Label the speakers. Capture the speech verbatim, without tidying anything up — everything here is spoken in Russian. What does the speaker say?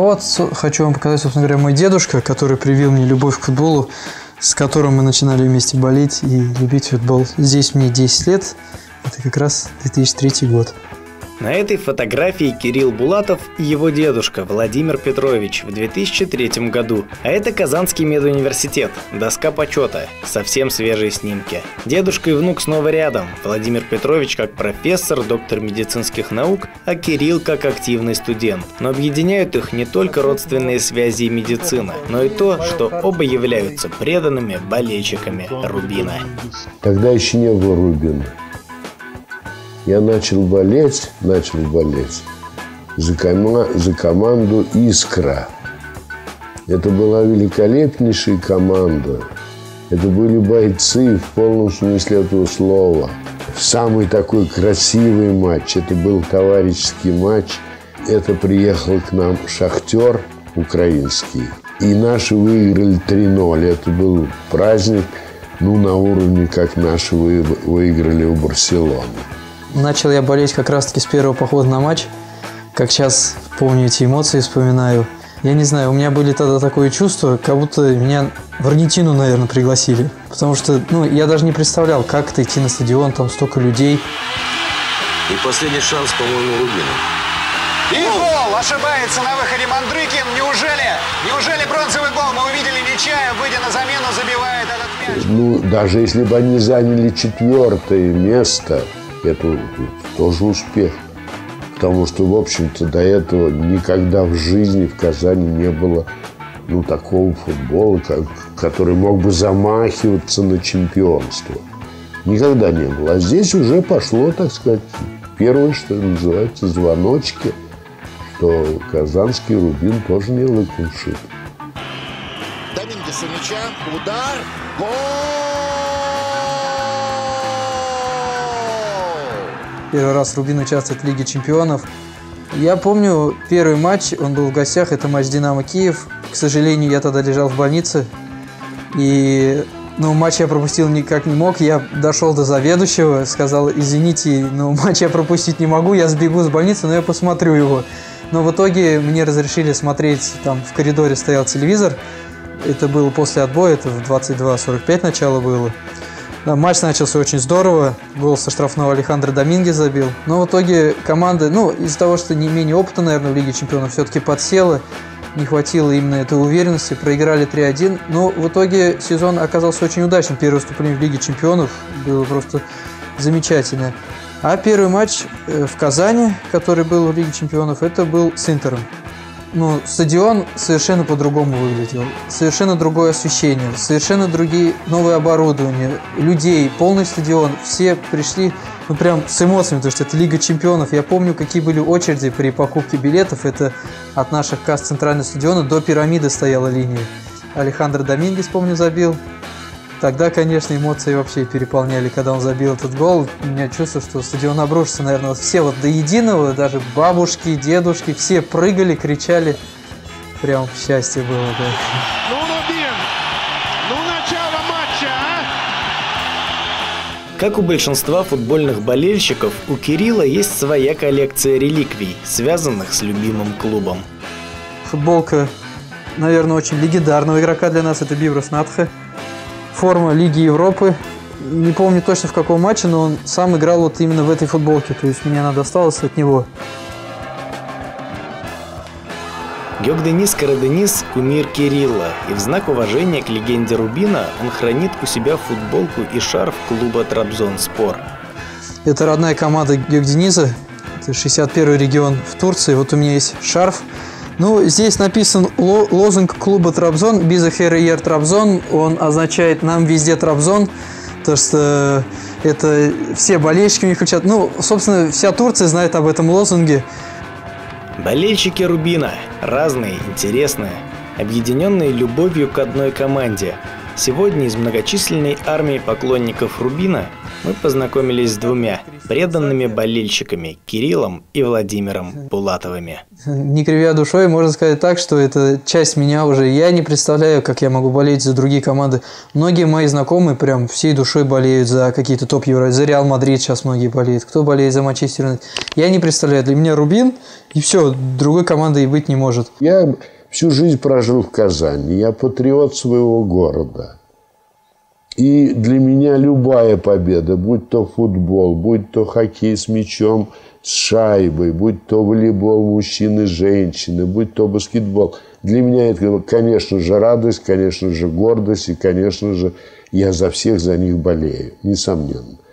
Speaker 1: вот хочу вам показать, собственно говоря, мой дедушка, который привил мне любовь к футболу, с которым мы начинали вместе болеть и любить футбол. Здесь мне десять лет, это как раз две тысячи третий год.
Speaker 2: На этой фотографии Кирилл Булатов и его дедушка Владимир Петрович в две тысячи третьем году. А это Казанский медуниверситет, доска почета, совсем свежие снимки. Дедушка и внук снова рядом. Владимир Петрович как профессор, доктор медицинских наук, а Кирилл как активный студент. Но объединяют их не только родственные связи и медицина, но и то, что оба являются преданными болельщиками Рубина.
Speaker 3: Тогда еще не было Рубина. Я начал болеть, начал болеть за, кома- за команду «Искра». Это была великолепнейшая команда. Это были бойцы в полном смысле этого слова. Самый такой красивый матч. Это был товарищеский матч. Это приехал к нам «Шахтер» украинский. И наши выиграли три ноль. Это был праздник, ну, на уровне, как наши вы- выиграли у Барселоны.
Speaker 1: Начал я болеть как раз-таки с первого похода на матч. Как сейчас помню эти эмоции, вспоминаю. Я не знаю, у меня были тогда такое чувство, как будто меня в Аргентину, наверное, пригласили. Потому что, ну, я даже не представлял, как это идти на стадион, там столько людей.
Speaker 4: И последний шанс, по-моему, Рубина.
Speaker 5: И гол! Ошибается на выходе Мандрыкин. Неужели? Неужели бронзовый гол? Мы увидели Нечаев, выйдя на замену, забивает этот мяч.
Speaker 3: Ну, даже если бы они заняли четвертое место, это тоже успех. Потому что, в общем-то, до этого никогда в жизни в Казани не было, ну, такого футбола, как, который мог бы замахиваться на чемпионство. Никогда не было. А здесь уже пошло, так сказать, первое, что называется, звоночки, что казанский Рубин тоже не лыком шит.
Speaker 6: Домингеса мяча, удар, гол!
Speaker 1: Первый раз Рубин участвует в Лиге чемпионов. Я помню первый матч, он был в гостях, это матч «Динамо Киев». К сожалению, я тогда лежал в больнице. И, ну, матч я пропустил никак не мог. Я дошел до заведующего, сказал: извините, но матч я пропустить не могу, я сбегу с больницы, но я посмотрю его. Но в итоге мне разрешили смотреть, там в коридоре стоял телевизор. Это было после отбоя, это в двадцать два сорок пять начало было. Да, матч начался очень здорово. Гол со штрафного Алехандро Домингес забил. Но в итоге команда, ну, из-за того, что не менее опыта, наверное, в Лиге чемпионов, все-таки подсела. Не хватило именно этой уверенности. Проиграли три один. Но в итоге сезон оказался очень удачным. Первое выступление в Лиге чемпионов было просто замечательное. А первый матч в Казани, который был в Лиге чемпионов, это был с Интером. Ну, стадион совершенно по-другому выглядел. Совершенно другое освещение, совершенно другие новые оборудования, людей, полный стадион. Все пришли, ну, прям с эмоциями, потому что это Лига чемпионов. Я помню, какие были очереди при покупке билетов. Это от наших касс центрального стадиона до пирамиды стояла линия. Алехандро Домингес, помню, забил. Тогда, конечно, эмоции вообще переполняли, когда он забил этот гол. У меня чувство, что стадион обрушится, наверное, вот все вот до единого, даже бабушки, дедушки, все прыгали, кричали. Прям счастье было, да.
Speaker 6: Ну, Рубин! Ну, начало матча, а?
Speaker 2: Как у большинства футбольных болельщиков, у Кирилла есть своя коллекция реликвий, связанных с любимым клубом.
Speaker 1: Футболка, наверное, очень легендарного игрока для нас, это Биброс Надхе. Форма Лиги Европы. Не помню точно в каком матче, но он сам играл вот именно в этой футболке. То есть мне она досталась от него.
Speaker 2: Гёкденис Караденис – кумир Кирилла. И в знак уважения к легенде Рубина он хранит у себя футболку и шарф клуба Трабзонспор.
Speaker 1: Это родная команда Гёкдениса. Это шестьдесят первый регион в Турции. Вот у меня есть шарф. Ну, здесь написан лозунг клуба Трабзон «Бизе хер ер Трабзон». Он означает «Нам везде Трабзон». То, что это все болельщики у них кричат. Ну, собственно, вся Турция знает об этом лозунге.
Speaker 2: Болельщики Рубина – разные, интересные, объединенные любовью к одной команде. Сегодня из многочисленной армии поклонников Рубина мы познакомились с двумя преданными болельщиками – Кириллом и Владимиром Булатовыми.
Speaker 1: Не кривя душой, можно сказать так, что это часть меня уже. Я не представляю, как я могу болеть за другие команды. Многие мои знакомые прям всей душой болеют за какие-то топ-евро. За Реал Мадрид сейчас многие болеют. Кто болеет за Манчестер Юнайтед? Я не представляю. Для меня Рубин, и все, другой команды и быть не может.
Speaker 3: Я всю жизнь прожил в Казани. Я патриот своего города. И для меня любая победа, будь то футбол, будь то хоккей с мячом, с шайбой, будь то волейбол мужчины, женщины, будь то баскетбол. Для меня это, конечно же, радость, конечно же, гордость, и, конечно же, я за всех за них болею, несомненно.